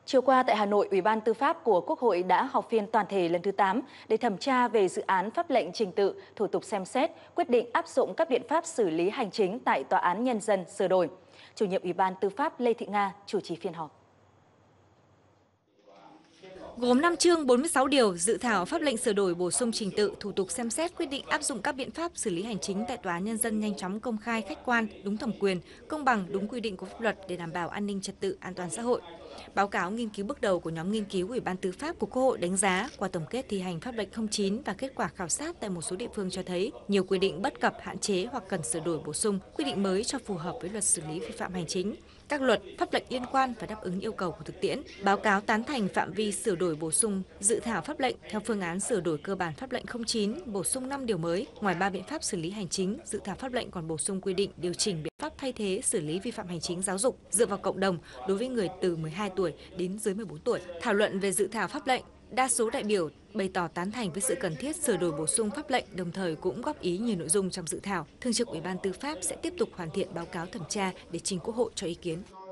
Chiều qua tại Hà Nội, Ủy ban Tư pháp của Quốc hội đã họp phiên toàn thể lần thứ 8 để thẩm tra về dự án pháp lệnh trình tự, thủ tục xem xét, quyết định áp dụng các biện pháp xử lý hành chính tại Tòa án Nhân dân sửa đổi. Chủ nhiệm Ủy ban Tư pháp Lê Thị Nga chủ trì phiên họp. Gồm 5 chương 46 điều, dự thảo pháp lệnh sửa đổi bổ sung trình tự, thủ tục xem xét quyết định áp dụng các biện pháp xử lý hành chính tại Tòa án Nhân dân nhanh chóng, công khai, khách quan, đúng thẩm quyền, công bằng, đúng quy định của pháp luật để đảm bảo an ninh trật tự, an toàn xã hội. Báo cáo nghiên cứu bước đầu của nhóm nghiên cứu Ủy ban Tư pháp của Quốc hội đánh giá qua tổng kết thi hành pháp lệnh 09 và kết quả khảo sát tại một số địa phương cho thấy nhiều quy định bất cập, hạn chế hoặc cần sửa đổi bổ sung, quy định mới cho phù hợp với luật xử lý vi phạm hành chính. Các luật, pháp lệnh liên quan phải đáp ứng yêu cầu của thực tiễn. Báo cáo tán thành phạm vi sửa đổi bổ sung dự thảo pháp lệnh theo phương án sửa đổi cơ bản pháp lệnh 09, bổ sung 5 điều mới. Ngoài 3 biện pháp xử lý hành chính, dự thảo pháp lệnh còn bổ sung quy định điều chỉnh biện pháp thay thế xử lý vi phạm hành chính giáo dục dựa vào cộng đồng đối với người từ 12 tuổi đến dưới 14 tuổi. Thảo luận về dự thảo pháp lệnh, đa số đại biểu bày tỏ tán thành với sự cần thiết sửa đổi bổ sung pháp lệnh, đồng thời cũng góp ý nhiều nội dung trong dự thảo. Thường trực Ủy ban Tư pháp sẽ tiếp tục hoàn thiện báo cáo thẩm tra để trình Quốc hội cho ý kiến.